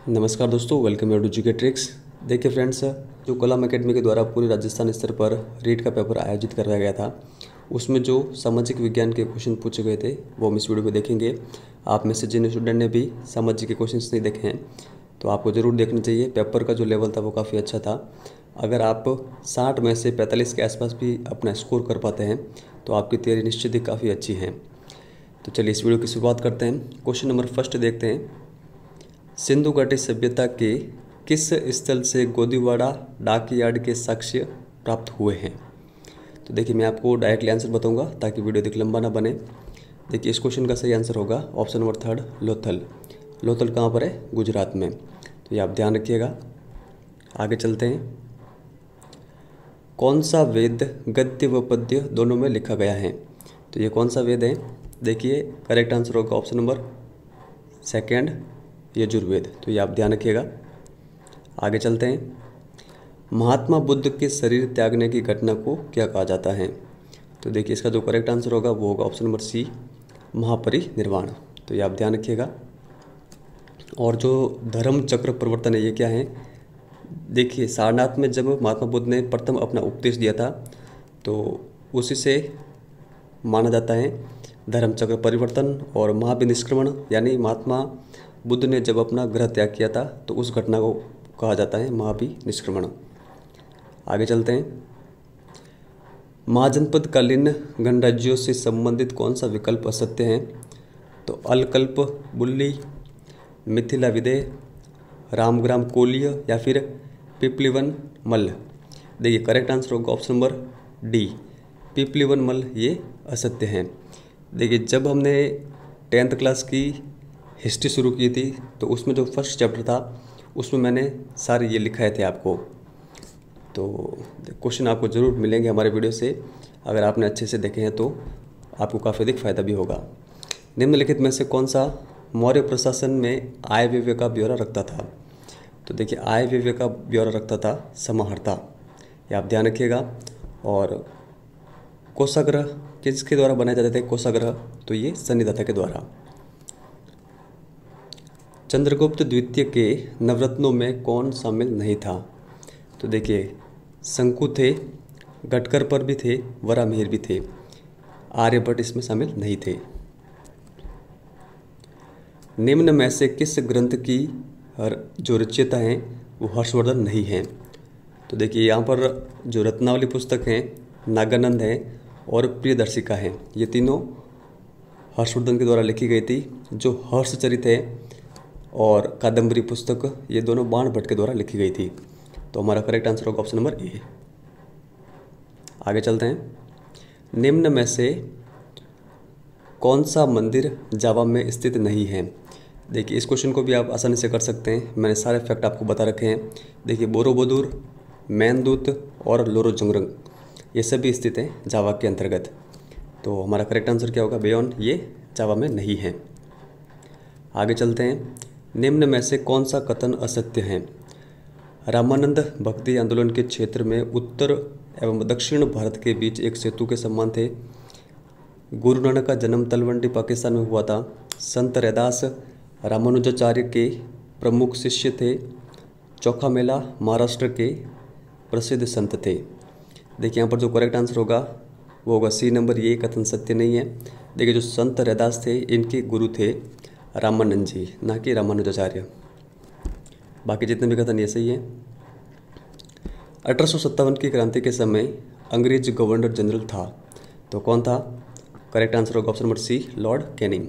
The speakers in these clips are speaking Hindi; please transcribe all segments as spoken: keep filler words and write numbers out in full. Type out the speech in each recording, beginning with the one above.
नमस्कार दोस्तों, वेलकम टू जी के ट्रिक्स। देखिए फ्रेंड्स, जो कलम एकेडमी के द्वारा पूरे राजस्थान स्तर पर रीट का पेपर आयोजित करवाया गया था, उसमें जो सामाजिक विज्ञान के क्वेश्चन पूछे गए थे वो हम इस वीडियो में देखेंगे। आप में से जिन स्टूडेंट ने भी सामाजिक के क्वेश्चंस नहीं देखे हैं तो आपको ज़रूर देखना चाहिए। पेपर का जो लेवल था वो काफ़ी अच्छा था। अगर आप साठ में से पैंतालीस के आसपास भी अपना स्कोर कर पाते हैं तो आपकी तैयारी निश्चित ही काफ़ी अच्छी है। तो चलिए इस वीडियो की शुरुआत करते हैं। क्वेश्चन नंबर फर्स्ट देखते हैं। सिंधु घाटी सभ्यता के किस स्थल से गोदीवाड़ा डाकयार्ड के साक्ष्य प्राप्त हुए हैं? तो देखिए मैं आपको डायरेक्टली आंसर बताऊंगा ताकि वीडियो अधिक लंबा ना बने। देखिए इस क्वेश्चन का सही आंसर होगा option number third, Lothal. Lothal कहाँ पर है? गुजरात में। तो ये आप ध्यान रखिएगा। आगे चलते हैं। कौन सा वेद गद्य व पद्य दोनों में लिखा गया है? तो ये कौन सा वेद है? देखिए करेक्ट आंसर होगा ऑप्शन नंबर सेकेंड, यजुर्वेद। तो ये आप ध्यान रखिएगा। आगे चलते हैं। महात्मा बुद्ध के शरीर त्यागने की घटना को क्या कहा जाता है? तो देखिए इसका जो करेक्ट आंसर होगा वो होगा ऑप्शन नंबर सी, महापरिनिर्वाण। तो ये आप ध्यान रखिएगा। और जो धर्म चक्र परिवर्तन है ये क्या है? देखिए सारनाथ में जब महात्मा बुद्ध ने प्रथम अपना उपदेश दिया था तो उसी से माना जाता है धर्म चक्र परिवर्तन। और महाविनिष्क्रमण यानी महात्मा बुद्ध ने जब अपना ग्रह त्याग किया था तो उस घटना को कहा जाता है महाविनिष्क्रमण। आगे चलते हैं। महाजनपद कालीन गणराज्यों से संबंधित कौन सा विकल्प असत्य है? तो अलकल्प बुल्ली, मिथिला विदय, रामग्राम कोलीय या फिर पिपलीवन मल्ल। देखिए करेक्ट आंसर होगा option number D, Pippalivan Malla ये असत्य हैं। देखिए जब हमने टेंथ क्लास की हिस्ट्री शुरू की थी तो उसमें जो फर्स्ट चैप्टर था उसमें मैंने सारे ये लिखाए थे आपको। तो क्वेश्चन आपको ज़रूर मिलेंगे हमारे वीडियो से। अगर आपने अच्छे से देखे हैं तो आपको काफ़ी अधिक फायदा भी होगा। निम्नलिखित में से कौन सा मौर्य प्रशासन में आय व्यय का ब्यौरा रखता था? तो देखिए आय व्यय का ब्यौरा रखता था समाहर्ता। ये आप ध्यान रखिएगा। और कोषाग्रह किसके द्वारा बनाए जाते थे? कोषाग्रह तो ये सन्निदाता के द्वारा। चंद्रगुप्त द्वितीय के नवरत्नों में कौन शामिल नहीं था? तो देखिए शंकु थे, घटकर पर भी थे, वरामिहिर भी थे, आर्यभट्ट इसमें शामिल नहीं थे। निम्न में से किस ग्रंथ की जो रचयिता हैं वो हर्षवर्धन नहीं हैं? तो देखिए यहाँ पर जो रत्नावली पुस्तक हैं, नागानंद हैं और प्रियदर्शिका हैं, ये तीनों हर्षवर्धन के द्वारा लिखी गई थी। जो हर्षचरित है और कादम्बरी पुस्तक ये दोनों बाणभट्ट के द्वारा लिखी गई थी। तो हमारा करेक्ट आंसर होगा ऑप्शन नंबर ए। आगे चलते हैं। निम्न में से कौन सा मंदिर जावा में स्थित नहीं है? देखिए इस क्वेश्चन को भी आप आसानी से कर सकते हैं। मैंने सारे फैक्ट आपको बता रखे हैं। देखिए बोरोबुदुर, मेनदूत और लोरोजंगरंग ये सभी स्थित हैं जावा के अंतर्गत। तो हमारा करेक्ट आंसर क्या होगा? बेयोन ये जावा में नहीं है। आगे चलते हैं। निम्न में से कौन सा कथन असत्य है? रामानंद भक्ति आंदोलन के क्षेत्र में उत्तर एवं दक्षिण भारत के बीच एक सेतु के समान थे। गुरु नानक का जन्म तलवंडी पाकिस्तान में हुआ था। संत रैदास रामानुजाचार्य के प्रमुख शिष्य थे। चौखा मेला महाराष्ट्र के प्रसिद्ध संत थे। देखिए यहाँ पर जो करेक्ट आंसर होगा वो होगा सी नंबर, ये कथन सत्य नहीं है। देखिए जो संत रैदास थे इनके गुरु थे रामानंद जी, ना कि रामानुजाचार्य। बाकी जितने भी कथन ये सही है। अठारह सौ सत्तावन की क्रांति के समय अंग्रेज गवर्नर जनरल था तो कौन था? करेक्ट आंसर होगा option number C, Lord Canning.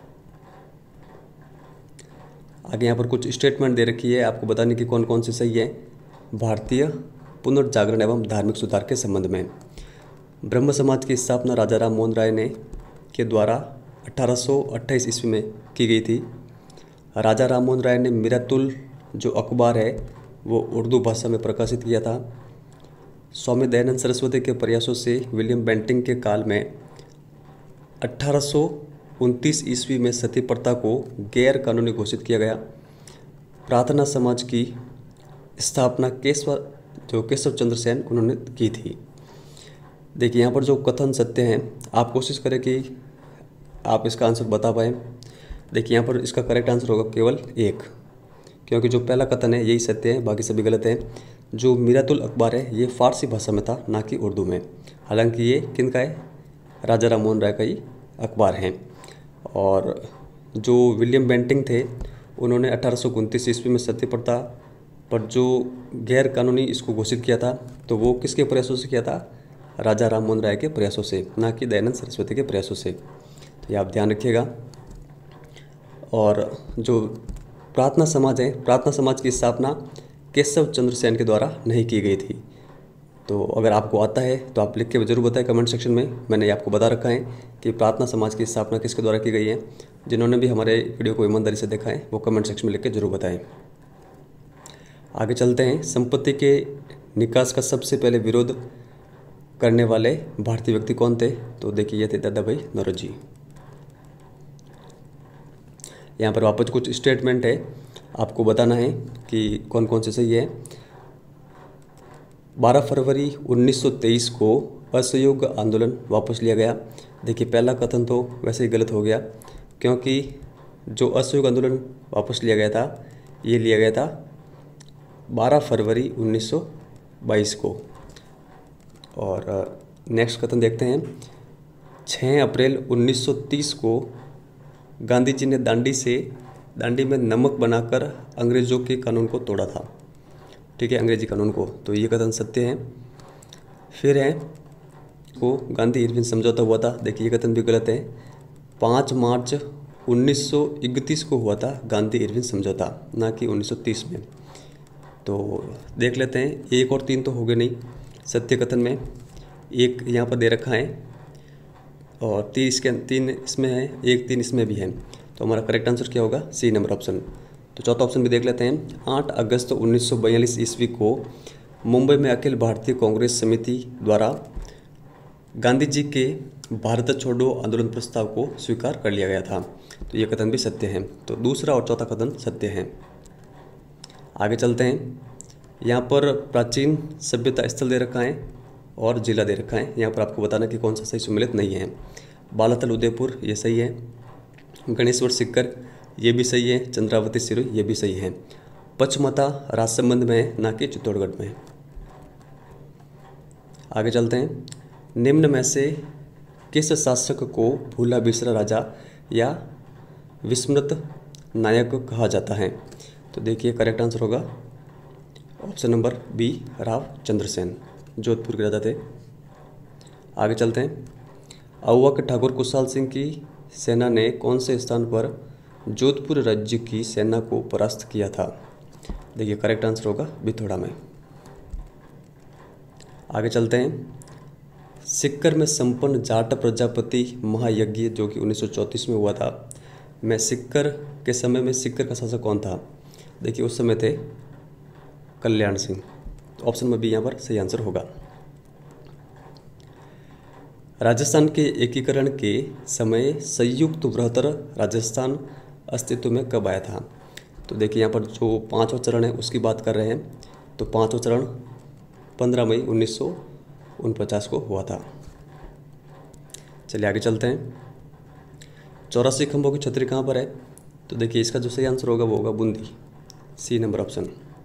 आगे यहाँ पर कुछ स्टेटमेंट दे रखी है, आपको बताने की कौन कौन सी सही है। भारतीय पुनर्जागरण एवं धार्मिक सुधार के संबंध में ब्रह्म समाज की स्थापना राजा राम मोहन राय ने के द्वारा अठारह सौ अट्ठाईस ईस्वी में की गई थी। राजा राम मोहन राय ने मिरातुल जो अखबार है वो उर्दू भाषा में प्रकाशित किया था। स्वामी दयानंद सरस्वती के प्रयासों से विलियम बेंटिंग के काल में अठारह सौ उनतीस ईस्वी में सती प्रथा को गैर कानूनी घोषित किया गया। प्रार्थना समाज की स्थापना केशव जो केशव चंद्र सेन उन्होंने की थी। देखिए यहाँ पर जो कथन सत्य हैं आप कोशिश करें कि आप इसका आंसर बता पाएँ। देखिए यहाँ पर इसका करेक्ट आंसर होगा केवल एक, क्योंकि जो पहला कथन है यही सत्य है, बाकी सभी गलत हैं। जो मीरातुल अखबार है ये फारसी भाषा में था, ना कि उर्दू में। हालांकि ये किन का है, राजा राम मोहन राय का ही अखबार है। और जो विलियम बेंटिंग थे उन्होंने अठारह सौ उनतीस ईस्वी में सत्य प्रथा पर जो गैर कानूनी इसको घोषित किया था, तो वो किसके प्रयासों से किया था, राजा राम मोहन राय के प्रयासों से, ना कि दयानंद सरस्वती के प्रयासों से। तो ये आप ध्यान रखिएगा। और जो प्रार्थना समाज है, प्रार्थना समाज की स्थापना केशव चंद्र सेन के द्वारा नहीं की गई थी। तो अगर आपको आता है तो आप लिख के जरूर बताएं कमेंट सेक्शन में। मैंने आपको बता रखा है कि प्रार्थना समाज की स्थापना किसके द्वारा की गई है। जिन्होंने भी हमारे वीडियो को ईमानदारी से देखा है वो कमेंट सेक्शन में लिख के जरूर बताएं। आगे चलते हैं। संपत्ति के निकास का सबसे पहले विरोध करने वाले भारतीय व्यक्ति कौन थे, तो देखिए ये थे दादा भाई नौरोजी। यहाँ पर वापस कुछ स्टेटमेंट है, आपको बताना है कि कौन कौन से सही है। बारह फरवरी उन्नीस सौ तेईस को असहयोग आंदोलन वापस लिया गया। देखिए पहला कथन तो वैसे ही गलत हो गया, क्योंकि जो असहयोग आंदोलन वापस लिया गया था ये लिया गया था बारह फरवरी उन्नीस सौ बाईस को। और नेक्स्ट कथन देखते हैं। छः अप्रैल उन्नीस सौ तीस को गांधी जी ने दांडी से दांडी में नमक बनाकर अंग्रेज़ों के कानून को तोड़ा था। ठीक है, अंग्रेजी कानून को। तो ये कथन सत्य है। फिर है को गांधी इरविन समझौता हुआ था। देखिए ये कथन भी गलत है। पाँच मार्च उन्नीस सौ इकतीस को हुआ था गांधी इरविन समझौता, ना कि उन्नीस सौ तीस में। तो देख लेते हैं, एक और तीन तो हो गए नहीं सत्य कथन में। एक यहाँ पर दे रखा है और तीन इसके तीन इसमें है, एक तीन इसमें भी है। तो हमारा करेक्ट आंसर क्या होगा, सी नंबर ऑप्शन। तो चौथा ऑप्शन भी देख लेते हैं। आठ अगस्त उन्नीस सौ बयालीस ईस्वी को मुंबई में अखिल भारतीय कांग्रेस समिति द्वारा गांधी जी के भारत छोड़ो आंदोलन प्रस्ताव को स्वीकार कर लिया गया था। तो ये कथन भी सत्य है। तो दूसरा और चौथा कथन सत्य है। आगे चलते हैं। यहाँ पर प्राचीन सभ्यता स्थल दे रखा है और जिला दे रखा है। यहाँ पर आपको बताना कि कौन सा सही सम्मिलित नहीं है। बालातल उदयपुर ये सही है। गणेश्वर सिक्कर ये भी सही है। चंद्रावती सिरोही ये भी सही है। पचमता राजसमंद में है, ना कि चित्तौड़गढ़ में। आगे चलते हैं। निम्न में से किस शासक को भूला बिसरा राजा या विस्मृत नायक कहा जाता है, तो देखिए करेक्ट आंसर होगा option number B, Rao Chandrasen, Jodhpur के राजा थे। आगे चलते हैं। अवक ठाकुर कुशाल सिंह की सेना ने कौन से स्थान पर जोधपुर राज्य की सेना को परास्त किया था, देखिए करेक्ट आंसर होगा बिथोड़ा में। आगे चलते हैं। सिक्कर में संपन्न जाट प्रजापति महायज्ञ जो कि उन्नीस सौ चौंतीस में हुआ था, में सिक्कर के समय में सिक्कर का शासक कौन था, देखिए उस समय थे कल्याण सिंह। तो ऑप्शन में भी यहाँ पर सही आंसर होगा। राजस्थान के एकीकरण के समय संयुक्त बृहत्तर राजस्थान अस्तित्व में कब आया था, तो देखिए यहाँ पर जो पाँचवा चरण है उसकी बात कर रहे हैं। तो पाँचवा चरण पंद्रह मई उन्नीस सौ उनपचास को हुआ था। चलिए आगे चलते हैं। चौरासी खंभों की छतरी कहाँ पर है, तो देखिए इसका जो सही आंसर होगा वो होगा बूंदी, सी नंबर ऑप्शन।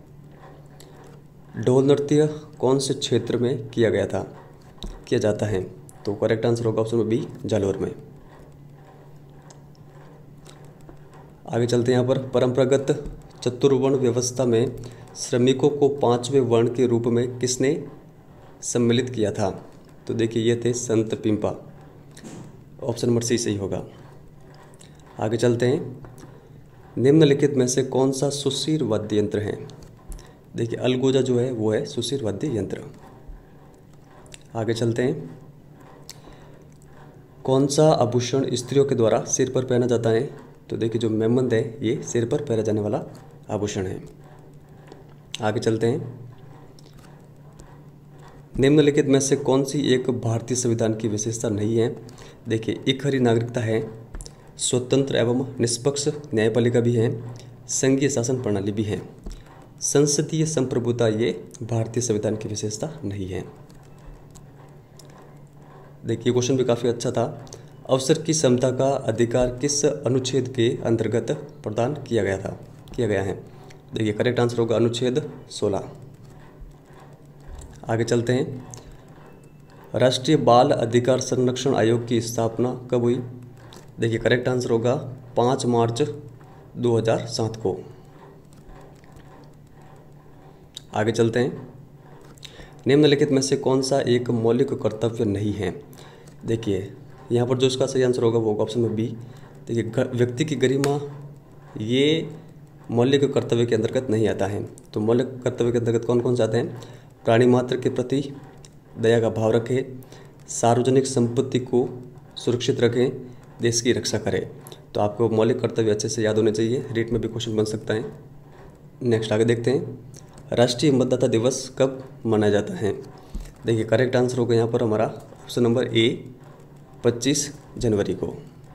ढोल नृत्य कौन से क्षेत्र में किया गया था किया जाता है, तो करेक्ट आंसर होगा ऑप्शन बी, जालौर में। आगे चलते हैं। यहाँ पर परंपरागत चतुर्वर्ण व्यवस्था में श्रमिकों को पांचवें वर्ण के रूप में किसने सम्मिलित किया था, तो देखिए ये थे संत पिंपा, ऑप्शन नंबर सी सही होगा। आगे चलते हैं। निम्नलिखित में से कौन सा सुशीर वाद्य यंत्र है, देखिए अलगोजा जो है वो है सुशीर वाद्य यंत्र। आगे चलते हैं। कौन सा आभूषण स्त्रियों के द्वारा सिर पर पहना जाता है, तो देखिए जो मेमंद है ये सिर पर पहना जाने वाला आभूषण है। आगे चलते हैं। निम्नलिखित में से कौन सी एक भारतीय संविधान की विशेषता नहीं है, देखिए इकहरी नागरिकता है, स्वतंत्र एवं निष्पक्ष न्यायपालिका भी है, संघीय शासन प्रणाली भी है, संसदीय संप्रभुता ये भारतीय संविधान की विशेषता नहीं है। देखिए क्वेश्चन भी काफ़ी अच्छा था। अवसर की समता का अधिकार किस अनुच्छेद के अंतर्गत प्रदान किया गया था किया गया है, देखिए करेक्ट आंसर होगा अनुच्छेद सोलह। आगे चलते हैं। राष्ट्रीय बाल अधिकार संरक्षण आयोग की स्थापना कब हुई? देखिए करेक्ट आंसर होगा पाँच मार्च दो हज़ार सात को। आगे चलते हैं। निम्नलिखित में से कौन सा एक मौलिक कर्तव्य नहीं है? देखिए यहाँ पर जो इसका सही आंसर होगा वो होगा ऑप्शन में बी। देखिए व्यक्ति की गरिमा ये मौलिक कर्तव्य के अंतर्गत नहीं आता है। तो मौलिक कर्तव्य के अंतर्गत कौन कौन से आते हैं? प्राणी मात्र के प्रति दया का भाव रखें, सार्वजनिक संपत्ति को सुरक्षित रखें, देश की रक्षा करें। तो आपको मौलिक कर्तव्य अच्छे से याद होने चाहिए, रीट में भी क्वेश्चन बन सकता है। नेक्स्ट आगे देखते हैं। राष्ट्रीय मतदाता दिवस कब मनाया जाता है? देखिए करेक्ट आंसर होगा यहाँ पर हमारा ऑप्शन नंबर ए पच्चीस जनवरी को।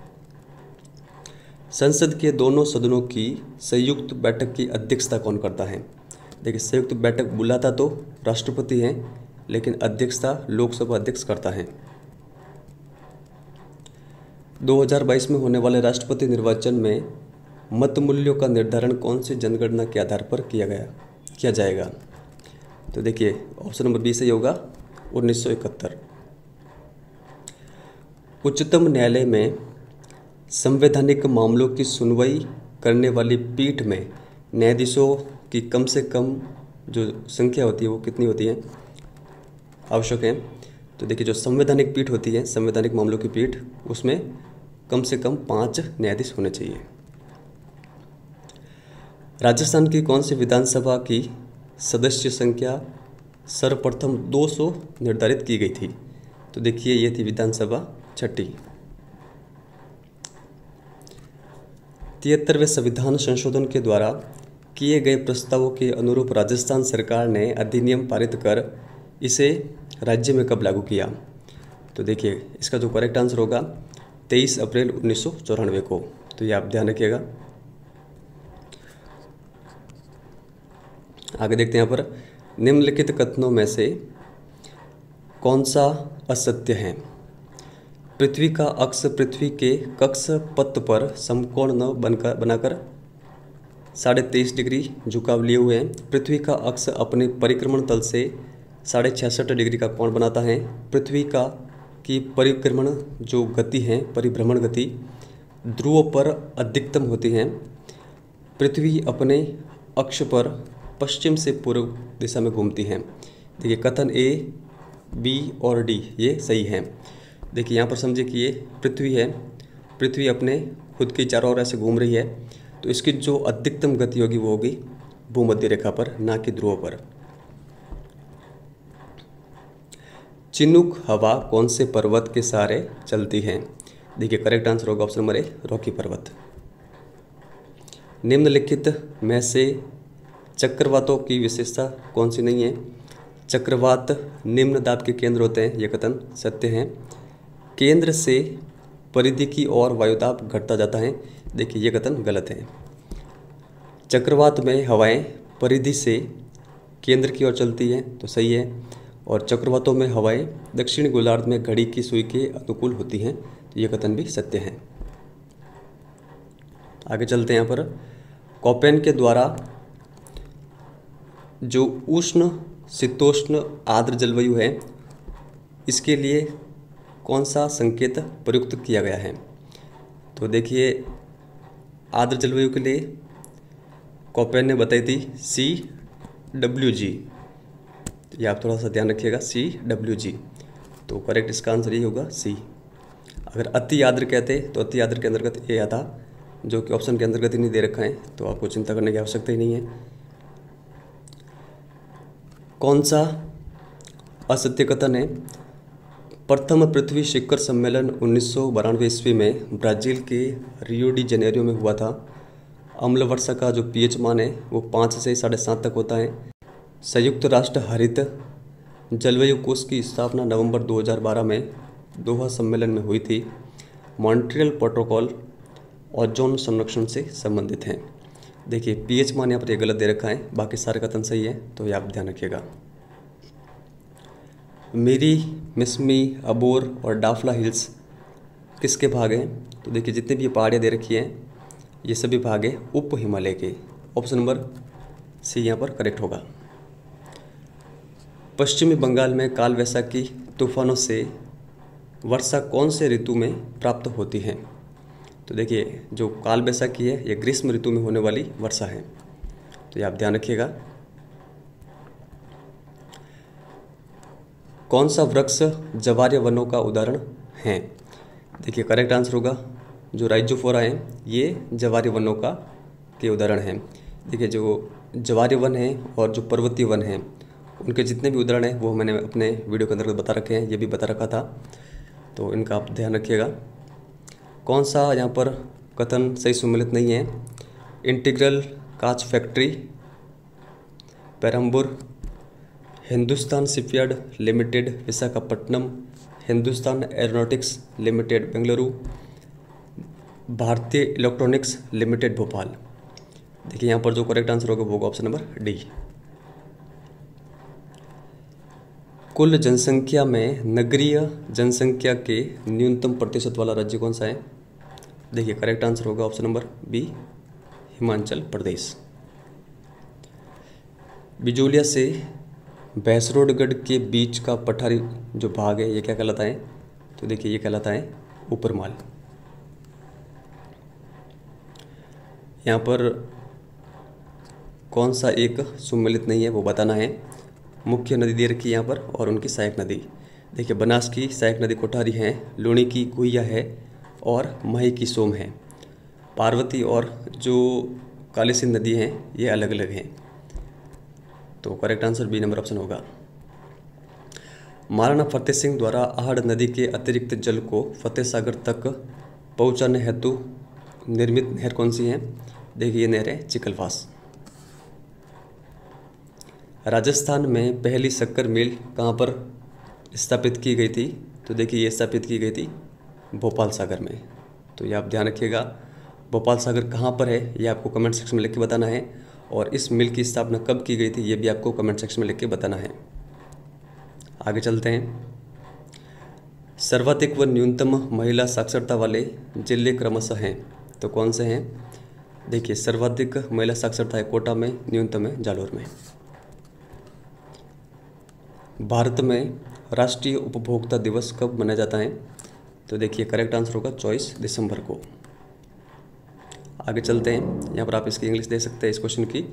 संसद के दोनों सदनों की संयुक्त बैठक की अध्यक्षता कौन करता है? देखिए संयुक्त बैठक बुलाता तो राष्ट्रपति हैं, लेकिन अध्यक्षता लोकसभा अध्यक्ष करता है। दो हज़ार बाईस में होने वाले राष्ट्रपति निर्वाचन में मत मूल्यों का निर्धारण कौन सी जनगणना के आधार पर किया गया किया जाएगा? तो देखिए ऑप्शन नंबर बी सही होगा उन्नीस सौ इकहत्तर। उच्चतम न्यायालय में संवैधानिक मामलों की सुनवाई करने वाली पीठ में न्यायाधीशों की कम से कम जो संख्या होती है वो कितनी होती है, आवश्यक है? तो देखिए जो संवैधानिक पीठ होती है, संवैधानिक मामलों की पीठ, उसमें कम से कम पाँच न्यायाधीश होने चाहिए। राजस्थान की कौन सी विधानसभा की सदस्य संख्या सर्वप्रथम दो सौ निर्धारित की गई थी? तो देखिए ये थी विधानसभा छठी। तिहत्तरवें संविधान संशोधन के द्वारा किए गए प्रस्तावों के अनुरूप राजस्थान सरकार ने अधिनियम पारित कर इसे राज्य में कब लागू किया? तो देखिए इसका जो करेक्ट आंसर होगा तेईस अप्रैल उन्नीस सौ चौरानवे को। तो ये आप ध्यान रखिएगा। आगे देखते हैं यहाँ पर, निम्नलिखित कथनों में से कौन सा असत्य है? पृथ्वी का अक्ष पृथ्वी के कक्ष पथ पर समकोण न बनकर बनाकर साढ़े तेईस डिग्री झुकाव लिए हुए हैं। पृथ्वी का अक्ष अपने परिक्रमण तल से साढ़े छियासठ डिग्री का कोण बनाता है। पृथ्वी का की परिक्रमण जो गति है, परिभ्रमण गति, ध्रुवों पर अधिकतम होती है। पृथ्वी अपने अक्ष पर पश्चिम से पूर्व दिशा में घूमती है। देखिए कथन ए, बी और डी ये सही है। देखिए यहाँ पर समझिए कि ये पृथ्वी है, पृथ्वी अपने खुद की चारों ओर ऐसे घूम रही है, तो इसकी जो अधिकतम गति होगी वो होगी भूमध्य रेखा पर, ना कि ध्रुव पर। चिनूक हवा कौन से पर्वत के सहारे चलती है? देखिए करेक्ट आंसर होगा ऑप्शन नंबर ए रॉकी पर्वत। निम्नलिखित में से चक्रवातों की विशेषता कौन सी नहीं है? चक्रवात निम्न दाब के केंद्र होते हैं, ये कथन सत्य है। केंद्र से परिधि की ओर वायुदाब घटता जाता है, देखिए ये कथन गलत है। चक्रवात में हवाएं परिधि से केंद्र की ओर चलती हैं, तो सही है। और चक्रवातों में हवाएं दक्षिणी गोलार्ध में घड़ी की सुई के अनुकूल होती हैं, तो ये कथन भी सत्य है। आगे चलते हैं। यहाँ पर कोपेन के द्वारा जो उष्ण शीतोष्ण आर्द्र जलवायु है, इसके लिए कौन सा संकेत प्रयुक्त किया गया है? तो देखिए आर्द्र जलवायु के लिए कोपेन ने बताई थी सी डब्ल्यू जी, ये आप थोड़ा सा ध्यान रखिएगा, सी डब्ल्यू जी। तो करेक्ट इसका आंसर ये होगा सी। अगर अति आर्द्र कहते तो अति आर्द्र के अंतर्गत ए आता, जो कि ऑप्शन के अंतर्गत ही नहीं दे रखा है, तो आपको चिंता करने की आवश्यकता ही नहीं है। कौन सा असत्य कथन है? प्रथम पृथ्वी शिखर सम्मेलन उन्नीस सौ बानवे ईस्वी में ब्राज़ील के रियो डी जनेरियो में हुआ था। अम्ल वर्षा का जो पीएच मान है वो पाँच से साढ़े सात तक होता है। संयुक्त राष्ट्र हरित जलवायु कोष की स्थापना नवंबर दो हज़ार बारह में दोहा सम्मेलन में हुई थी। मॉन्ट्रियल प्रोटोकॉल ओजोन संरक्षण से संबंधित हैं। देखिए पीएच मान यहाँ पर ये गलत दे रखा है, बाकी सारे कथन सही है, तो ये आप ध्यान रखिएगा। मीरी, मिसमी, अबोर और डाफला हिल्स किसके भाग हैं? तो देखिए जितने भी ये पहाड़ियाँ दे रखी हैं ये सभी भाग हैं उप हिमालय के। ऑप्शन नंबर सी यहाँ पर करेक्ट होगा। पश्चिमी बंगाल में काल वैसाखी तूफानों से वर्षा कौन से ऋतु में प्राप्त होती है? तो देखिए जो काल वैसाखी है ये ग्रीष्म ऋतु में होने वाली वर्षा है, तो ये आप ध्यान रखिएगा। कौन सा वृक्ष जवार्य वनों का उदाहरण है? देखिए करेक्ट आंसर होगा जो राइजोफोरा हैं ये जवार्य वनों का के उदाहरण हैं। देखिए जो जवार्य वन है और जो पर्वतीय वन हैं उनके जितने भी उदाहरण हैं वो मैंने अपने वीडियो के अंदर बता रखे हैं, ये भी बता रखा था, तो इनका आप ध्यान रखिएगा। कौन सा यहाँ पर कथन सही सुमेलित नहीं है? Integral coach factory Perambur, Hindustan shipyard limited Visakhapatnam, Hindustan aeronautics limited Bengaluru, Bharatiya electronics limited Bhopal. देखिए यहाँ पर जो करेक्ट आंसर होगा वो होगा ऑप्शन नंबर डी। कुल जनसंख्या में नगरीय जनसंख्या के न्यूनतम प्रतिशत वाला राज्य कौन सा है? देखिए करेक्ट आंसर होगा option number B, Himachal Pradesh. Bijolia से भैंसरोडगढ़ के बीच का पठारी जो भाग है ये क्या कहलाता है? तो देखिए ये कहलाता है ऊपरमाल। यहाँ पर कौन सा एक सुमेलित नहीं है वो बताना है। मुख्य नदी दे रखी है यहाँ पर और उनकी सहायक नदी। देखिए बनास की सहायक नदी कोठारी है, लूणी की गुहिया है और मही की सोम है। पार्वती और जो काली सिंध नदी हैं ये अलग अलग हैं, तो correct answer B number option होगा। महाराणा फतेह सिंह द्वारा आहड़ नदी के अतिरिक्त जल को फतेह सागर तक पहुंचाने हेतु निर्मित नहर कौन सी है? देखिए ये नहर है चिकलवास। राजस्थान में पहली शक्कर मिल कहाँ पर स्थापित की गई थी? तो देखिए ये स्थापित की गई थी भोपाल सागर में, तो ये आप ध्यान रखिएगा। भोपाल सागर कहाँ पर है ये आपको कमेंट सेक्शन में लिख के बताना है, और इस मिल की स्थापना कब की गई थी ये भी आपको कमेंट सेक्शन में लिख के बताना है। आगे चलते हैं। सर्वाधिक व न्यूनतम महिला साक्षरता वाले जिले क्रमशः हैं, तो कौन से हैं? देखिए सर्वाधिक महिला साक्षरता है कोटा में, न्यूनतम है जालोर में। भारत में राष्ट्रीय उपभोक्ता दिवस कब मनाया जाता है? तो देखिए करेक्ट आंसर होगा चौबीस दिसंबर को। आगे चलते हैं। यहाँ पर आप इसकी इंग्लिश दे सकते हैं इस क्वेश्चन की।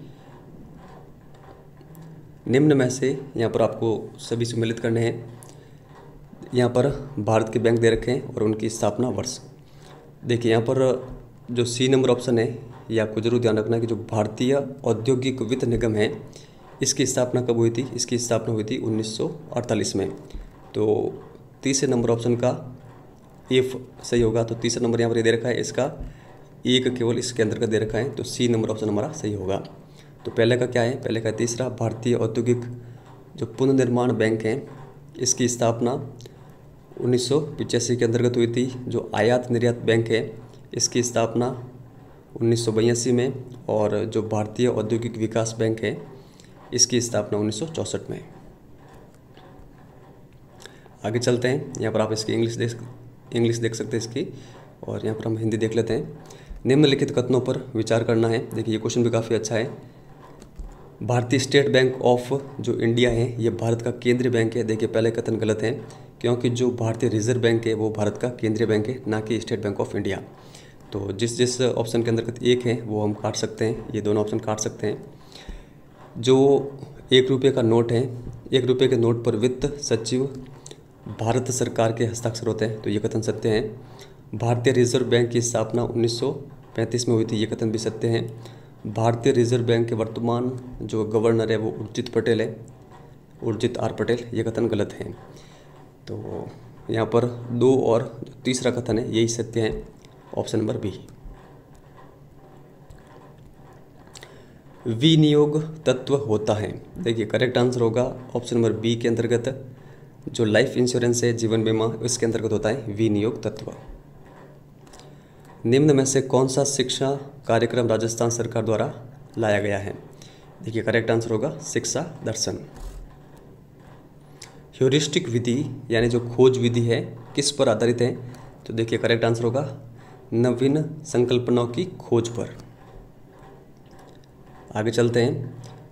निम्न में से यहाँ पर आपको सभी सम्मिलित करने हैं। यहाँ पर भारत के बैंक दे रखे हैं और उनकी स्थापना वर्ष। देखिए यहाँ पर जो सी नंबर ऑप्शन है ये आपको जरूर ध्यान रखना है कि जो भारतीय औद्योगिक वित्त निगम है इसकी स्थापना कब हुई थी? इसकी स्थापना हुई थी उन्नीस सौ अड़तालीस में। तो तीसरे नंबर ऑप्शन का एफ सही होगा। तो तीसरा नंबर यहाँ पर दे रखा है, इसका एक केवल इसके अंदर का दे रखा है, तो सी नंबर ऑप्शन हमारा सही होगा। तो पहले का क्या है? पहले का तीसरा भारतीय औद्योगिक जो पुनर्निर्माण बैंक है इसकी स्थापना उन्नीस सौ पिचासी के अंतर्गत हुई थी। जो आयात निर्यात बैंक है इसकी स्थापना उन्नीस सौ बयासी में, और जो भारतीय औद्योगिक विकास बैंक है इसकी स्थापना उन्नीस सौ चौंसठ में। आगे चलते हैं। यहाँ पर आप इसकी इंग्लिश देख इंग्लिश देख सकते हैं इसकी, और यहाँ पर हम हिंदी देख लेते हैं। निम्नलिखित कथनों पर विचार करना है। देखिए ये क्वेश्चन भी काफ़ी अच्छा है। भारतीय स्टेट बैंक ऑफ जो इंडिया है ये भारत का केंद्रीय बैंक है। देखिए पहले कथन गलत है, क्योंकि जो भारतीय रिजर्व बैंक है वो भारत का केंद्रीय बैंक है, ना कि स्टेट बैंक ऑफ इंडिया। तो जिस जिस ऑप्शन के अंदर एक है वो हम काट सकते हैं, ये दोनों ऑप्शन काट सकते हैं। जो एक रुपये का नोट है, एक रुपये के नोट पर वित्त सचिव भारत सरकार के हस्ताक्षर होते हैं, तो ये कथन सत्य है। भारतीय रिजर्व बैंक की स्थापना उन्नीस सौ पैंतीस में हुई थी, ये कथन भी सत्य है। भारतीय रिजर्व बैंक के वर्तमान जो गवर्नर है वो उर्जित पटेल है, उर्जित आर पटेल, ये कथन गलत है। तो यहाँ पर दो और तीसरा कथन है यही सत्य है, ऑप्शन नंबर बी। विनियोग तत्व होता है, देखिए करेक्ट आंसर होगा ऑप्शन नंबर बी के अंतर्गत जो लाइफ इंश्योरेंस है, जीवन बीमा, इसके अंतर्गत होता है विनियोग तत्व। निम्न में से कौन सा शिक्षा कार्यक्रम राजस्थान सरकार द्वारा लाया गया है? देखिए करेक्ट आंसर होगा शिक्षा दर्शन। ह्यूरिस्टिक विधि यानी जो खोज विधि है किस पर आधारित है? तो देखिए करेक्ट आंसर होगा नवीन संकल्पनाओं की खोज पर। आगे चलते हैं।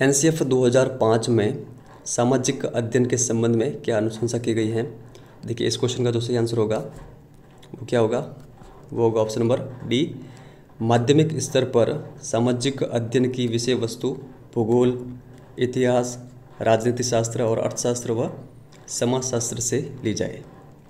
एन सी एफ दो हज़ार पाँच में सामाजिक अध्ययन के संबंध में क्या अनुशंसा की गई है? देखिए इस क्वेश्चन का जो सही आंसर होगा वो क्या होगा? वो होगा ऑप्शन नंबर डी। माध्यमिक स्तर पर सामाजिक अध्ययन की विषय वस्तु भूगोल, इतिहास, राजनीति शास्त्र और अर्थशास्त्र व समाजशास्त्र से ली जाए।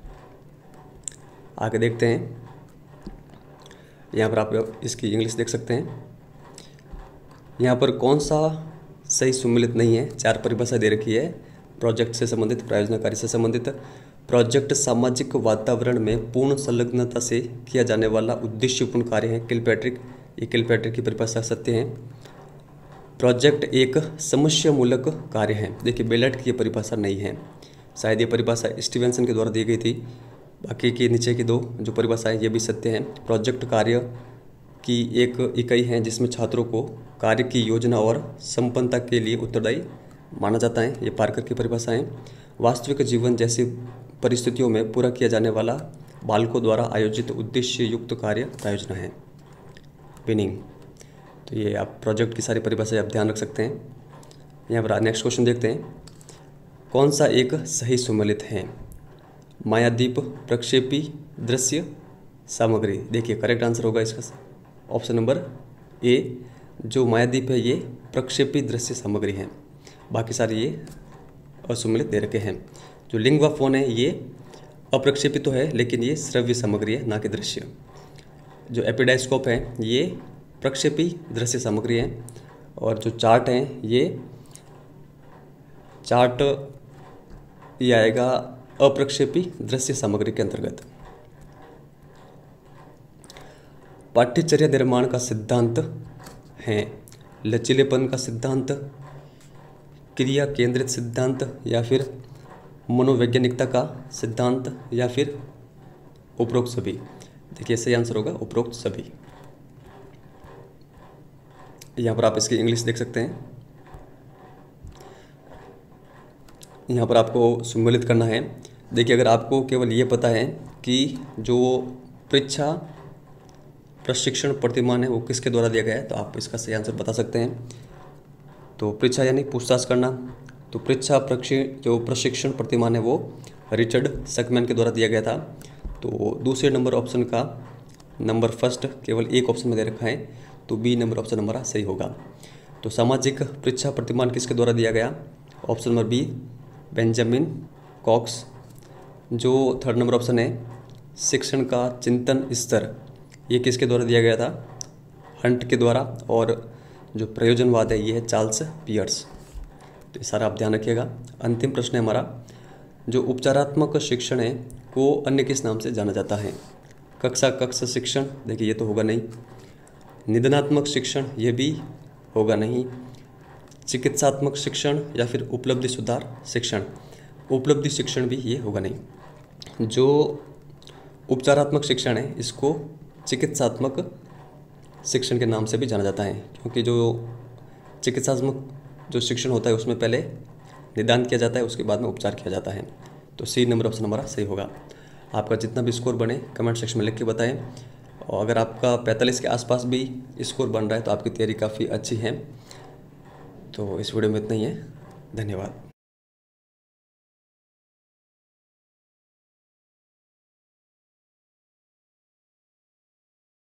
आगे देखते हैं, यहाँ पर आप इसकी इंग्लिश देख सकते हैं। यहाँ पर कौन सा सही सुमेलित नहीं है? चार परिभाषा दे रखी है। प्रोजेक्ट से संबंधित, प्रायोजना कार्य से संबंधित। प्रोजेक्ट सामाजिक वातावरण में पूर्ण संलग्नता से किया जाने वाला उद्देश्यपूर्ण कार्य है। किलपैट्रिक, ये किलपैट्रिक की परिभाषा सत्य है। प्रोजेक्ट एक समस्या मूलक कार्य है। देखिए बेलेट की ये परिभाषा नहीं है, शायद ये परिभाषा स्टीवेंसन के द्वारा दी गई थी। बाकी के नीचे की दो जो परिभाषाएं ये भी सत्य हैं। प्रोजेक्ट कार्य की एक इकाई है जिसमें छात्रों को कार्य की योजना और संपन्नता के लिए उत्तरदायी माना जाता है। ये पार्कर की परिभाषाएं। वास्तविक जीवन जैसी परिस्थितियों में पूरा किया जाने वाला बालकों द्वारा आयोजित उद्देश्य युक्त कार्य प्रायोजना है। विनिंग, तो ये आप प्रोजेक्ट की सारी परिभाषाएं आप ध्यान रख सकते हैं। यहाँ पर नेक्स्ट क्वेश्चन देखते हैं, कौन सा एक सही सुमेलित है? मायाद्वीप प्रक्षेपी दृश्य सामग्री। देखिए करेक्ट आंसर होगा इसका ऑप्शन नंबर ए। जो मायाद्वीप है ये प्रक्षेपी दृश्य सामग्री है, बाकी सारे ये असुमेलित दे रखे हैं। जो लिंग व फोन है ये अप्रक्षेपी तो है लेकिन ये श्रव्य सामग्री है, ना कि दृश्य। जो एपिडाइस्कोप है ये प्रक्षेपी दृश्य सामग्री है। और जो चार्ट हैं ये चार्ट ये आएगा अप्रक्षेपी दृश्य सामग्री के अंतर्गत। पाठ्यचर्या निर्माण का सिद्धांत है लचीलेपन का सिद्धांत, क्रिया केंद्रित सिद्धांत, या फिर मनोवैज्ञानिकता का सिद्धांत, या फिर उपरोक्त सभी। देखिए सही आंसर होगा उपरोक्त सभी। यहाँ पर आप इसकी इंग्लिश देख सकते हैं। यहाँ पर आपको सम्मिलित करना है। देखिए अगर आपको केवल ये पता है कि जो परीक्षा प्रशिक्षण प्रतिमान है वो किसके द्वारा दिया गया है तो आप इसका सही आंसर बता सकते हैं। तो परीक्षा यानी पूछताछ करना, तो परीक्षा प्रक्षि जो प्रशिक्षण प्रतिमान है वो रिचर्ड सकमैन के द्वारा दिया गया था। तो दूसरे नंबर ऑप्शन का नंबर फर्स्ट केवल एक ऑप्शन में दे रखा है, तो बी नंबर ऑप्शन हमारा सही होगा। तो सामाजिक परीक्षा प्रतिमान किसके द्वारा दिया गया? Option number B Benjamin Cox. जो थर्ड नंबर ऑप्शन है शिक्षण का चिंतन स्तर, ये किसके द्वारा दिया गया था? हंट के द्वारा। और जो प्रयोजनवाद है ये है चार्ल्स पियर्स। तो ये सारा आप ध्यान रखिएगा। अंतिम प्रश्न है हमारा, जो उपचारात्मक शिक्षण है वो अन्य किस नाम से जाना जाता है? कक्षा कक्ष शिक्षण, देखिए ये तो होगा नहीं। निदानात्मक शिक्षण, ये भी होगा नहीं। चिकित्सात्मक शिक्षण या फिर उपलब्धि सुधार शिक्षण, उपलब्धि शिक्षण भी ये होगा नहीं। जो उपचारात्मक शिक्षण है इसको चिकित्सात्मक शिक्षण के नाम से भी जाना जाता है, क्योंकि जो चिकित्सात्मक जो शिक्षण होता है उसमें पहले निदान किया जाता है, उसके बाद में उपचार किया जाता है। तो सी नंबर ऑप्शन हमारा सही होगा। आपका जितना भी स्कोर बने कमेंट सेक्शन में लिख के बताएं। और अगर आपका पैंतालीस के आसपास भी स्कोर बन रहा है तो आपकी तैयारी काफ़ी अच्छी है। तो इस वीडियो में इतना ही है, धन्यवाद।